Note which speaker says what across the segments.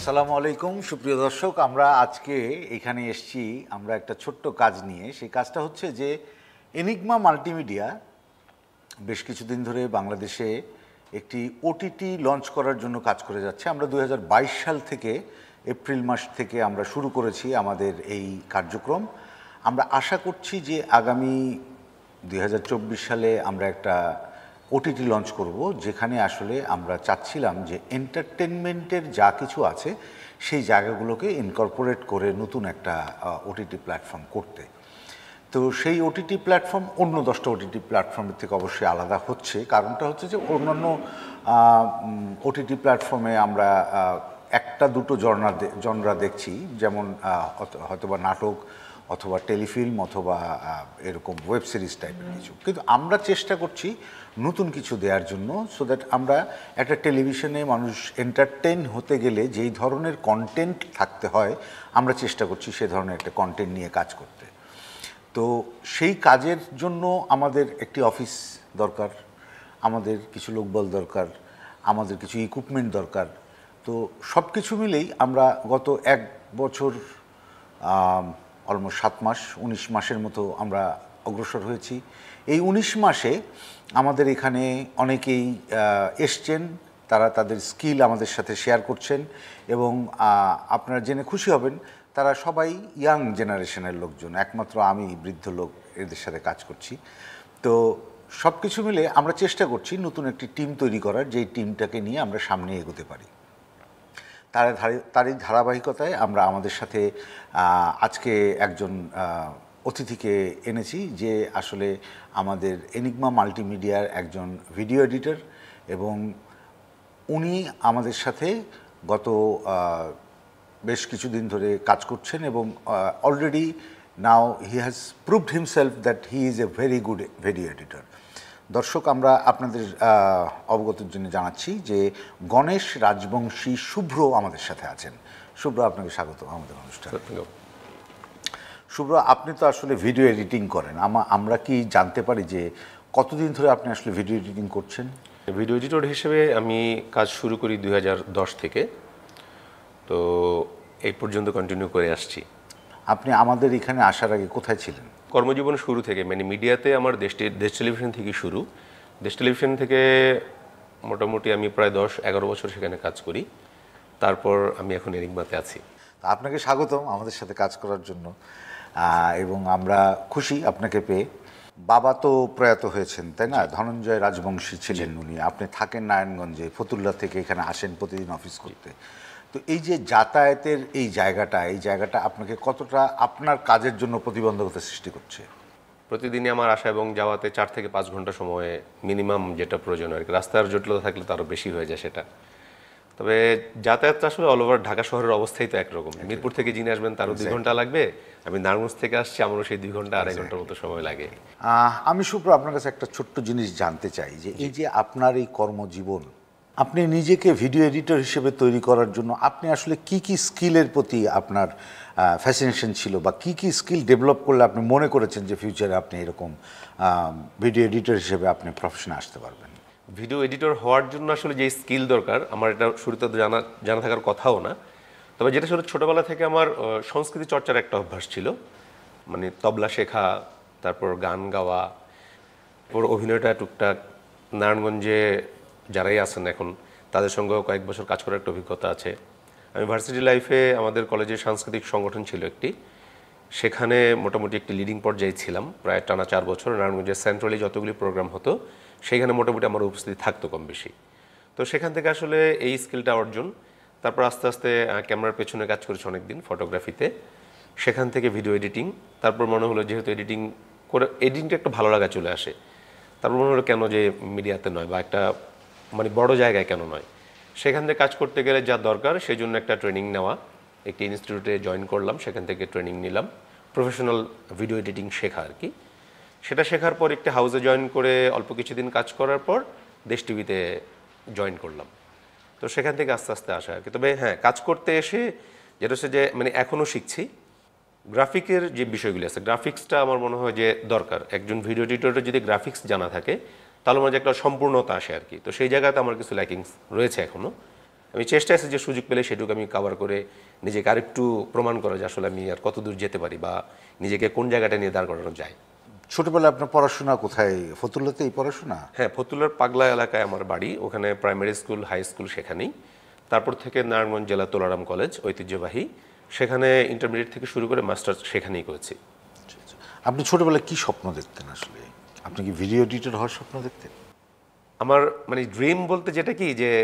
Speaker 1: আসসালামু আলাইকুম সুপ্রিয় দর্শক, আমরা আজকে এখানে এসেছি আমরা একটা ছোট্ট কাজ নিয়ে। সেই কাজটা হচ্ছে যে এনিগমা মাল্টিমিডিয়া বেশ কিছুদিন ধরে বাংলাদেশে একটি ওটিটি লঞ্চ করার জন্য কাজ করে যাচ্ছে। আমরা 2022 সাল থেকে এপ্রিল মাস থেকে আমরা শুরু করেছি আমাদের এই কার্যক্রম। আমরা আশা করছি যে আগামী 2024 সালে আমরা একটা ওটিটি লঞ্চ করব, যেখানে আসলে আমরা চাচ্ছিলাম যে এন্টারটেনমেন্টের যা কিছু আছে সেই জায়গাগুলোকে ইনকর্পোরেট করে নতুন একটা ওটিটি প্ল্যাটফর্ম করতে। তো সেই ওটিটি প্ল্যাটফর্ম অন্য 10টা ওটিটি প্ল্যাটফর্মের থেকে অবশ্যই আলাদা হচ্ছে। কারণটা হচ্ছে যে অন্যান্য ওটিটি প্ল্যাটফর্মে আমরা একটা দুটো জনরা দেখছি, যেমন হয়তোবা নাটক অথবা টেলিফিল্ম অথবা এরকম ওয়েব সিরিজ টাইপের কিছু, কিন্তু আমরা চেষ্টা করছি নতুন কিছু দেওয়ার জন্য, সো দ্যাট আমরা একটা টেলিভিশনে মানুষ এন্টারটেইন হতে গেলে যেই ধরনের কন্টেন্ট থাকতে হয় আমরা চেষ্টা করছি সে ধরনের একটা কন্টেন্ট নিয়ে কাজ করতে। তো সেই কাজের জন্য আমাদের একটি অফিস দরকার, আমাদের কিছু লোকবল দরকার, আমাদের কিছু ইকুইপমেন্ট দরকার। তো সব কিছু মিলেই আমরা গত 1 বছর অলমোস্ট 7 মাস 19 মাসের মতো আমরা অগ্রসর হয়েছি। এই 19 মাসে আমাদের এখানে অনেকেই এসছেন, তারা তাদের স্কিল আমাদের সাথে শেয়ার করছেন এবং আপনারা জেনে খুশি হবেন তারা সবাই ইয়াং জেনারেশনের লোকজন, একমাত্র আমি বৃদ্ধ লোক এদের সাথে কাজ করছি। তো সব কিছু মিলে আমরা চেষ্টা করছি নতুন একটি টিম তৈরি করার, যেই টিমটাকে নিয়ে আমরা সামনে এগোতে পারি। তারই ধারাবাহিকতায় আমরা আমাদের সাথে আজকে একজন অতিথিকে এনেছি, যে আসলে আমাদের এনিগমা মাল্টিমিডিয়ার একজন ভিডিও এডিটর, এবং উনি আমাদের সাথে গত বেশ কিছুদিন ধরে কাজ করছেন এবং already now he has proved himself that he is a very good video editor. দর্শক, আমরা আপনাদের অবগতির জন্য জানাচ্ছি যে গণেশ রাজবংশী শুভ্র আমাদের সাথে আছেন। শুভ্র, আপনাকে স্বাগত আমাদের অনুষ্ঠানে। শুভ্র, আপনি তো আসলে ভিডিও এডিটিং করেন, আমরা কি জানতে পারি যে কতদিন ধরে আপনি আসলে ভিডিও এডিটিং করছেন?
Speaker 2: ভিডিও এডিটর হিসেবে আমি কাজ শুরু করি 2010 থেকে, তো এই পর্যন্ত কন্টিনিউ করে আসছি।
Speaker 1: আপনি আমাদের এখানে আসার আগে কোথায় ছিলেন?
Speaker 2: কর্মজীবন শুরু থেকে মানে মিডিয়াতে আমার দেশ টেলিভিশন থেকে শুরু। দেশ টেলিভিশন থেকে মোটামুটি আমি প্রায় 10-11 বছর সেখানে কাজ করি। তারপর আমি এখন এনিগমাতে আছি।
Speaker 1: আপনাকে স্বাগতম আমাদের সাথে কাজ করার জন্য, এবং আমরা খুশি আপনাকে পেয়ে। বাবা তো প্রয়াত হয়েছেন, তাই না? ধনঞ্জয় রাজবংশী ছিলেন উনি। আপনি থাকেন নারায়ণগঞ্জে, ফতুল্লা থেকে এখানে আসেন প্রতিদিন অফিস করতে। তো এই যে যাতায়াতের এই জায়গাটা আপনাকে কতটা আপনার কাজের জন্য প্রতিবন্ধকতা সৃষ্টি করছে?
Speaker 2: প্রতিদিনই আমার আসা এবং যাওয়াতে 4 থেকে 5 ঘন্টা সময়ে মিনিমাম যেটা প্রয়োজন আর কি। রাস্তার জটিলতা থাকলে তো আরও বেশি হয়ে যায় সেটা। তবে যাতায়াতটা আসলে অল ওভার ঢাকা শহরের অবস্থাই তো একরকম। মিরপুর থেকে যিনি আসবেন তারও 2 ঘন্টা লাগবে, আমি নারায়ণগঞ্জ থেকে আসছি, আমারও সেই 2 ঘন্টা 2.5 ঘন্টার মতো সময় লাগে।
Speaker 1: আমি শুভ্র আপনার কাছে একটা ছোট্ট জিনিস জানতে চাই, যে এই যে আপনার এই কর্মজীবন, আপনি নিজেকে ভিডিও এডিটর হিসেবে তৈরি করার জন্য আপনি আসলে কি কি স্কিলের প্রতি আপনার ফ্যাসিনেশন ছিল, বা কি কি স্কিল ডেভেলপ করলে আপনি মনে করেছেন যে ফিউচারে আপনি এরকম ভিডিও এডিটর হিসেবে আপনি প্রফেশনে আসতে পারবেন?
Speaker 2: ভিডিও এডিটর হওয়ার জন্য আসলে যে স্কিল দরকার আমার এটা শুরুতে তো জানা থাকার কথাও না। তবে যেটা ছিল ছোটোবেলা থেকে আমার সংস্কৃতি চর্চার একটা অভ্যাস ছিল, মানে তবলা শেখা, তারপর গান গাওয়া, তারপর অভিনয়টা টুকটাক। নারায়ণগঞ্জে যারাই আছেন এখন তাদের সঙ্গেও কয়েক বছর কাজ করার একটা অভিজ্ঞতা আছে। আমি ভার্সিটি লাইফে আমাদের কলেজে সাংস্কৃতিক সংগঠন ছিল একটি, সেখানে মোটামুটি একটি লিডিং পর্যায়ে ছিলাম প্রায় টানা 4 বছর। নারায়ণগঞ্জের সেন্ট্রালি যতগুলি প্রোগ্রাম হতো সেইখানে মোটামুটি আমার উপস্থিতি থাকতো কম বেশি। তো সেখান থেকে আসলে এই স্কিলটা অর্জন। তারপর আস্তে আস্তে ক্যামেরার পেছনে কাজ করেছি অনেকদিন ফটোগ্রাফিতে, সেখান থেকে ভিডিও এডিটিং। তারপর মনে হলো যেহেতু এডিটিংটা একটা ভালো লাগা চলে আসে, তারপর মনে হলো কেন যে মিডিয়াতে নয় বা একটা মানে বড় জায়গায় কেন নয়। সেখান থেকে কাজ করতে গেলে যা দরকার সেই জন্য একটা ট্রেনিং নেওয়া, একটি ইনস্টিটিউটে জয়েন করলাম, সেখান থেকে ট্রেনিং নিলাম প্রফেশনাল ভিডিও এডিটিং শেখা আর কি। সেটা শেখার পর একটি হাউসে জয়েন করে অল্প কিছুদিন কাজ করার পর দেশ টিভিতে জয়েন করলাম। তো সেখান থেকে আস্তে আস্তে আসা আর কি। তবে হ্যাঁ, কাজ করতে এসে যেটা হচ্ছে যে মানে এখনও শিখছি। গ্রাফিকের যে বিষয়গুলি আছে, গ্রাফিক্সটা আমার মনে হয় যে দরকার। একজন ভিডিও এডিটরের যদি গ্রাফিক্স জানা থাকে তাহলে মনে হয় একটা সম্পূর্ণতা আসে আর কি। তো সেই জায়গাতে আমার কিছু ল্যাকিংস রয়েছে এখনও। আমি চেষ্টা আছে যে সুযোগ পেলে সেটুকু আমি কভার করে নিজেকে আরেকটু প্রমাণ করা যে আসলে আমি আর কত দূর যেতে পারি বা নিজেকে কোন জায়গাটা নিয়ে দাঁড় করানো যায়।
Speaker 1: ছোটবেলায় আপনার পড়াশোনা কোথায়? ফতুল্লাতেই পড়াশোনা?
Speaker 2: হ্যাঁ, ফতুল্লার পাগলা এলাকায় আমার বাড়ি, ওখানে প্রাইমারি স্কুল, হাই স্কুল সেখানেই। তারপর থেকে নারায়ণগঞ্জ জেলা তোলারাম কলেজ ঐতিহ্যবাহী, সেখানে ইন্টারমিডিয়েট থেকে শুরু করে মাস্টার্স সেখানেই করেছি।
Speaker 1: আপনি ছোটবেলায় কি স্বপ্ন দেখতেন আসলে? আপনি কি ভিডিও এডিটর হওয়ার স্বপ্ন দেখতেন?
Speaker 2: আমার মানে ড্রিম বলতে যেটা কি, যে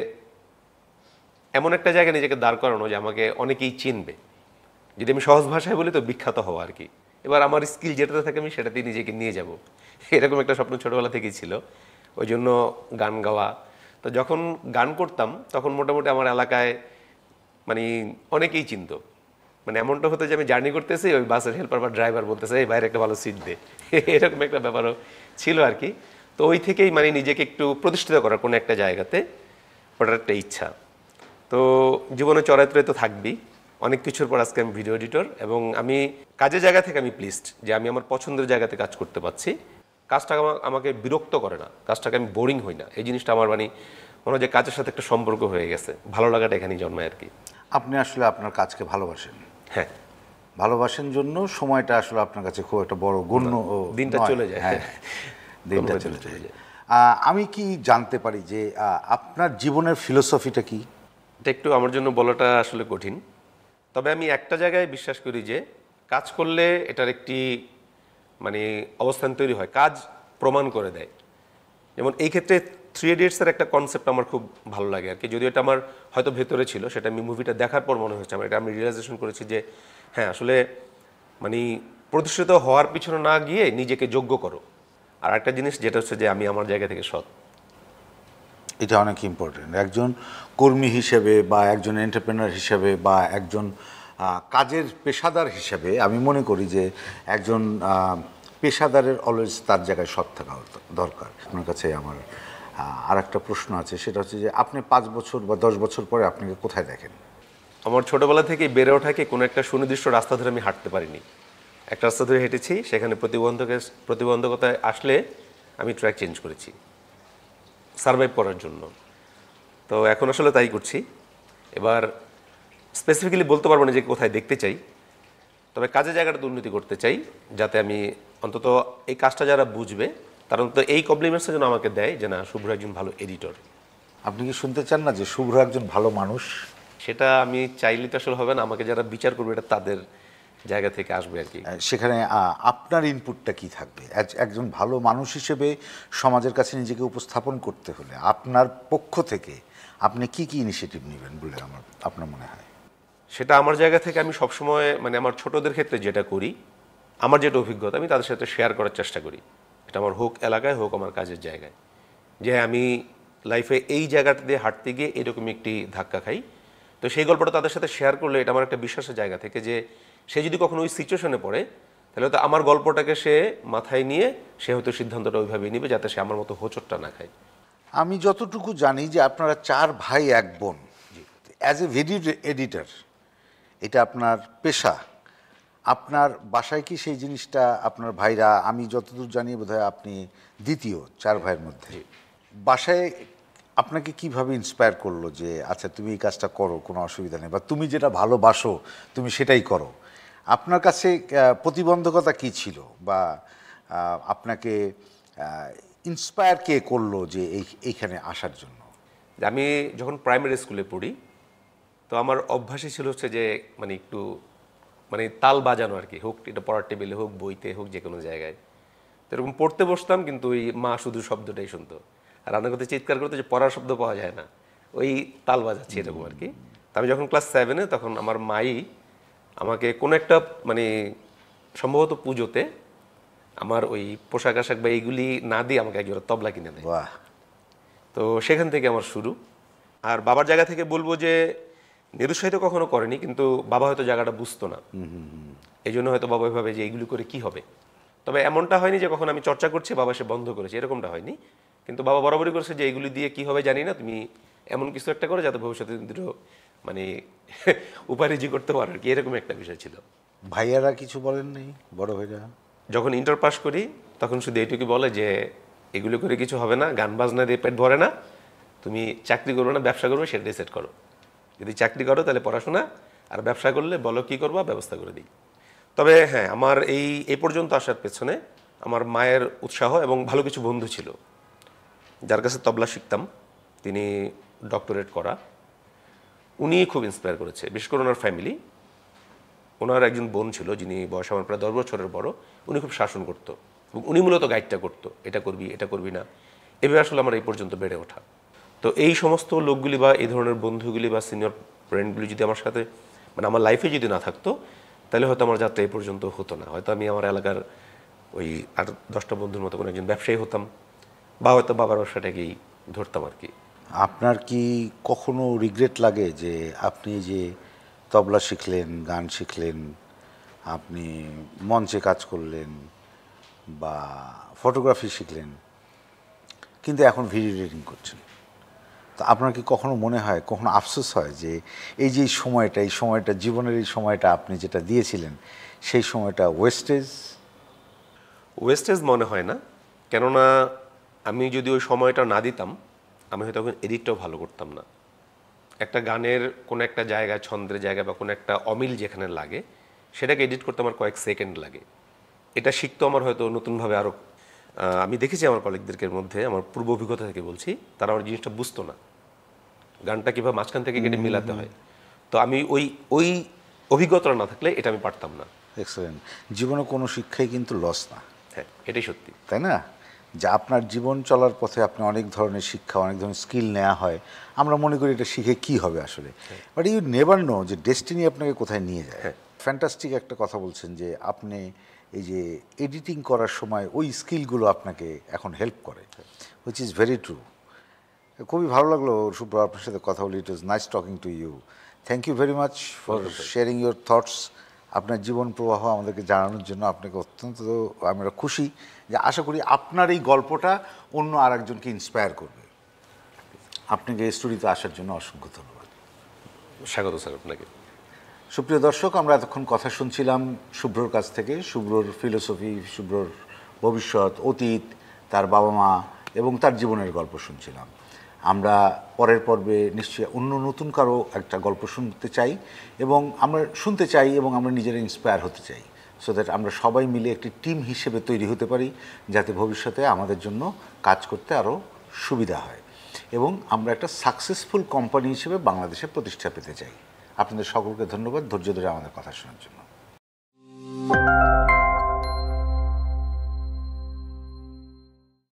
Speaker 2: এমন একটা জায়গায় নিজেকে দাঁড় করানো যে আমাকে অনেকেই চিনবে, যদি আমি সহজ ভাষায় বলি তো বিখ্যাত হওয়া আর কি। এবার আমার স্কিল যেটাতে থাকে আমি সেটাতেই নিজেকে নিয়ে যাব, এরকম একটা স্বপ্ন ছোটবেলা থেকেই ছিল। ওই জন্য গান গাওয়া। তো যখন গান করতাম তখন মোটামুটি আমার এলাকায় মানে অনেকেই চিনতো। মানে এমনটা হতো যে আমি জার্নি করতেছি, ওই বাসের হেল্পার বা ড্রাইভার বলতেছে এই বাইরে একটা ভালো সিট দে, এরকম একটা ব্যাপারও ছিল আর কি। তো ওই থেকেই মানে নিজেকে একটু প্রতিষ্ঠিত করার কোনো একটা জায়গাতে, ওটার একটা ইচ্ছা। তো জীবনে চড়াইতে তো থাকবেই, অনেক কিছুর পর আজকে আমি ভিডিও এডিটর, এবং আমি কাজের জায়গা থেকে আমি প্লিজড যে আমি আমার পছন্দের জায়গাতে কাজ করতে পারছি। কাজটা আমাকে বিরক্ত করে না, কাজটাকে আমি বোরিং হই না, এই জিনিসটা আমার মানে মনে হয় যে কাজের সাথে একটা সম্পর্ক হয়ে গেছে, ভালো লাগাটা এখানেই জন্মায় আর কি।
Speaker 1: আপনি আসলে আপনার কাজকে ভালোবাসেন।
Speaker 2: হ্যাঁ,
Speaker 1: ভালোবাসেন জন্য সময়টা আসলে আপনার কাছে খুব একটা বড় গণ্য
Speaker 2: দিনটা
Speaker 1: নয়।
Speaker 2: চলে যায়।
Speaker 1: হ্যাঁ, দিনটা
Speaker 2: কোনোভাবে
Speaker 1: চলে
Speaker 2: চলে
Speaker 1: যায়।
Speaker 2: যায়।
Speaker 1: আমি কি জানতে পারি যে আপনার জীবনের ফিলোসফিটা কি?
Speaker 2: এটা একটু আমার জন্য বলাটা আসলে কঠিন, তবে আমি একটা জায়গায় বিশ্বাস করি যে কাজ করলে এটার একটি মানে অবস্থান তৈরি হয়, কাজ প্রমাণ করে দেয়। যেমন এই ক্ষেত্রে 3 ইডিয়টসের একটা কনসেপ্ট আমার খুব ভালো লাগে আর কি, যদিও এটা আমার হয়তো ভেতরে ছিল, সেটা আমি মুভিটা দেখার পর মনে হয়েছে আমার, এটা আমি রিয়েলাইজেশন করেছি যে হ্যাঁ আসলে মানে প্রতিষ্ঠিত হওয়ার পিছনে না গিয়ে নিজেকে যোগ্য করো। আর একটা জিনিস যেটা হচ্ছে যে আমি আমার জায়গা থেকে সৎ।
Speaker 1: এটা অনেক ইম্পর্টেন্ট। একজন কর্মী হিসেবে বা একজন এন্টারপ্রেনার হিসেবে বা একজন কাজের পেশাদার হিসেবে আমি মনে করি যে একজন পেশাদারের অলওয়েজ তার জায়গায় সৎ থাকা দরকার। আপনার কাছে আমার আর একটা প্রশ্ন আছে, সেটা হচ্ছে যে আপনি 5 বছর বা 10 বছর পরে আপনাকে কোথায় দেখেন?
Speaker 2: আমার ছোটবেলা থেকে বেড়ে ওঠাকে কোনো একটা সুনির্দিষ্ট রাস্তা ধরে আমি হাঁটতে পারিনি। একটা রাস্তা ধরে হেঁটেছি, সেখানে প্রতিবন্ধকতায় আসলে আমি ট্র্যাক চেঞ্জ করেছি সারভাইভ করার জন্য। তো এখন আসলে তাই করছি। এবার স্পেসিফিক্যালি বলতে পারবো না যে কোথায় দেখতে চাই, তবে কাজের জায়গাটাতে উন্নতি করতে চাই, যাতে আমি অন্তত এই কাজটা যারা বুঝবে তারা অন্তত এই কমপ্লিমেন্টসটা যেন আমাকে দেয় যে না, শুভ্র একজন ভালো এডিটর।
Speaker 1: আপনি কি শুনতে চান না যে শুভ্র একজন ভালো মানুষ?
Speaker 2: সেটা আমি চাইলে তো আসলে হবে না, আমাকে যারা বিচার করবে এটা তাদের জায়গা থেকে আসবে আর কি।
Speaker 1: সেখানে আপনার ইনপুটটা কি থাকবে? একজন ভালো মানুষ হিসেবে সমাজের কাছে নিজেকে উপস্থাপন করতে হলে আপনার পক্ষ থেকে আপনি কি কি ইনিশিয়েটিভ নেবেন বলে আপনার মনে হয়?
Speaker 2: সেটা আমার জায়গা থেকে আমি সবসময় মানে আমার ছোটদের ক্ষেত্রে যেটা করি, আমার যেটা অভিজ্ঞতা আমি তাদের সাথে শেয়ার করার চেষ্টা করি। এটা আমার হোক এলাকায়, হোক আমার কাজের জায়গায়, যে আমি লাইফে এই জায়গাটা দিয়ে হাঁটতে গিয়ে এরকমই একটি ধাক্কা খাই। তো সেই গল্পটা তাদের সাথে শেয়ার করলে এটা আমার একটা বিশ্বাসের জায়গা থেকে, যে সে যদি কখনো ওই সিচুয়েশনে পড়ে তাহলে হয়তো আমার গল্পটাকে সে মাথায় নিয়ে সে হয়তো সিদ্ধান্তটা ওইভাবেই নেবে, যাতে সে আমার মতো হোঁচটটা না খায়।
Speaker 1: আমি যতটুকু জানি যে আপনারা 4 ভাই 1 বোন। অ্যাজ এ ভিডিও এডিটর এটা আপনার পেশা। আপনার বাসায় কি সেই জিনিসটা আপনার ভাইরা, আমি যতদূর জানি বোধহয় আপনি দ্বিতীয় 4 ভাইয়ের মধ্যে, বাসায় আপনাকে কিভাবে ইন্সপায়ার করলো যে আচ্ছা তুমি এই কাজটা করো, কোনো অসুবিধা নেই, বা তুমি যেটা ভালোবাসো তুমি সেটাই করো? আপনার কাছে প্রতিবন্ধকতা কি ছিল, বা আপনাকে ইন্সপায়ার কে করলো যে এইখানে আসার জন্য?
Speaker 2: আমি যখন প্রাইমারি স্কুলে পড়ি তো আমার অভ্যাসই ছিল হচ্ছে যে মানে একটু মানে তাল বাজানো আর কি, হোক এটা পড়ার টেবিলে, হোক বইতে, হোক যে কোনো জায়গায়। তো এরকম পড়তে বসতাম, কিন্তু ওই মা শুধু শব্দটাই শুনতো, আর রান্না করতে চিৎকার করতো যে পড়ার শব্দ পাওয়া যায় না, ওই তাল বাজাচ্ছি এরকম আর কি। তো আমি যখন ক্লাস 7-এ, তখন আমার মাই আমাকে কোনো একটা মানে সম্ভবত পুজোতে আমার ওই পোশাক আশাক বা এইগুলি না দিয়ে আমাকে একজোড়া তবলা কিনে দেয়।
Speaker 1: বাহ!
Speaker 2: তো সেখান থেকে আমার শুরু। আর বাবার জায়গা থেকে বলবো যে নিরুৎসাহিত কখনো করেনি, কিন্তু বাবা হয়তো জায়গাটা বুঝতো না, এই জন্য হয়তো বাবা ভাবে যে এইগুলি করে কি হবে। তবে এমনটা হয়নি যে কখন আমি চর্চা করছি বাবা সে বন্ধ করেছে, এরকমটা হয়নি। কিন্তু বাবা বরাবরই করেছে যে এইগুলি দিয়ে কি হবে জানি না, তুমি এমন কিছু একটা করো যাতে ভবিষ্যতে দুটো মানে উপার্জি করতে পারো আর কি, এরকম একটা বিষয় ছিল।
Speaker 1: ভাইয়ারা কিছু বলেন নাই, বড় ভাইরা?
Speaker 2: যখন ইন্টার পাস করি তখন শুধু এইটুকু বলে যে এগুলো করে কিছু হবে না, গান বাজনা দিয়ে পেট ভরে না, তুমি চাকরি করবে না ব্যবসা করবে সেটাই সেট করো। যদি চাকরি করো তাহলে পড়াশোনা, আর ব্যবসা করলে বলো কি করবা, ব্যবস্থা করে দিই। তবে হ্যাঁ, আমার এই পর্যন্ত আসার পেছনে আমার মায়ের উৎসাহ এবং ভালো কিছু বন্ধু ছিল যার কাছে তবলা শিখতাম। তিনি ডক্টরেট করা, উনি খুব ইন্সপায়ার করেছে, বিশেষ করে ওনার ফ্যামিলি। ওনার একজন বোন ছিল যিনি বয়স আমার প্রায় 10 বছরের বড়। উনি খুব শাসন করতো এবং উনি মূলত গাইডটা করতো, এটা করবি এটা করবি না। এভাবে আসলে আমার এই পর্যন্ত বেড়ে ওঠা। তো এই সমস্ত লোকগুলি বা এই ধরনের বন্ধুগুলি বা সিনিয়র ফ্রেন্ডগুলি যদি আমার সাথে, মানে আমার লাইফে যদি না থাকতো, তাহলে হয়তো আমার যাত্রা এই পর্যন্ত হতো না। হয়তো আমি আমার এলাকার ওই 8-10টা বন্ধুর মতো কোনো একজন ব্যবসায়ী হতাম, বা হয়তো বাবার ব্যবসাটাকেই ধরতাম আর কি।
Speaker 1: আপনার কি কখনো রিগ্রেট লাগে যে আপনি যে তবলা শিখলেন, গান শিখলেন, আপনি মঞ্চে কাজ করলেন বা ফটোগ্রাফি শিখলেন, কিন্তু এখন ভিডিও এডিটিং করছেন? তো আপনার কি কখনো মনে হয়, কখনো আফসোস হয় যে এই যে এই সময়টা জীবনের এই সময়টা আপনি যেটা দিয়েছিলেন সেই সময়টা ওয়েস্টেজ?
Speaker 2: ওয়েস্টেজ মনে হয় না, কেননা আমি যদি ওই সময়টা না দিতাম, আমি হয়তো তখন এডিটটাও ভালো করতাম না। একটা গানের কোনো একটা জায়গায়, ছন্দের জায়গায় বা কোনো একটা অমিল যেখানে লাগে, সেটাকে এডিট করতে আমার কয়েক সেকেন্ড লাগে। এটা শিখতো আমার হয়তো নতুনভাবে আরও। আমি দেখেছি আমার কলিগদের মধ্যে, আমার পূর্ব অভিজ্ঞতা থেকে বলছি, তারা আমার জিনিসটা বুঝতো না, গানটা কীভাবে মাঝখান থেকে কেটে মিলাতে হয়। তো আমি ওই ওই অভিজ্ঞতা না থাকলে এটা আমি পারতাম না।
Speaker 1: এক্সেলেন্ট। জীবনে কোনো শিক্ষাই কিন্তু লস না,
Speaker 2: হ্যাঁ, এটাই সত্যি।
Speaker 1: তাই না? যে আপনার জীবন চলার পথে আপনি অনেক ধরনের শিক্ষা, অনেক ধরনের স্কিল নেওয়া হয়, আমরা মনে করি এটা শিখে কি হবে আসলে, বাট ইউ নেভার নো যে ডেস্টিনি আপনাকে কোথায় নিয়ে যায়। ফ্যান্টাস্টিক একটা কথা বলছেন যে আপনি এই যে এডিটিং করার সময় ওই স্কিলগুলো আপনাকে এখন হেল্প করে, হুইচ ইজ ভেরি ট্রু। খুবই ভালো লাগলো শুভ্র আপনার সাথে কথা বলি। It was nice talking to you. Thank you very much for sharing your thoughts. আপনার জীবন প্রবাহ আমাদেরকে জানানোর জন্য আপনাকে অত্যন্ত আমরা খুশি, যে আশা করি আপনার এই গল্পটা অন্য আর একজনকে ইন্সপায়ার করবে। আপনাকে এই স্টুডিওতে আসার জন্য অসংখ্য ধন্যবাদ।
Speaker 2: স্বাগত স্যার আপনাকে।
Speaker 1: সুপ্রিয় দর্শক, আমরা এতক্ষণ কথা শুনছিলাম শুভ্রর কাছ থেকে, শুভ্রর ফিলোসফি, শুভ্রর ভবিষ্যৎ, অতীত, তার বাবা মা এবং তার জীবনের গল্প শুনছিলাম। আমরা পরের পর্বে নিশ্চয়ই অন্য নতুন কারো একটা গল্প শুনতে চাই, এবং আমরা শুনতে চাই এবং আমরা নিজেরা ইন্সপায়ার হতে চাই, সো দ্যাট আমরা সবাই মিলে একটি টিম হিসেবে তৈরি হতে পারি, যাতে ভবিষ্যতে আমাদের জন্য কাজ করতে আরও সুবিধা হয় এবং আমরা একটা সাকসেসফুল কোম্পানি হিসেবে বাংলাদেশে প্রতিষ্ঠা পেতে চাই। আপনাদের সকলকে ধন্যবাদ ধৈর্য ধরে আমাদের কথা শোনার জন্য।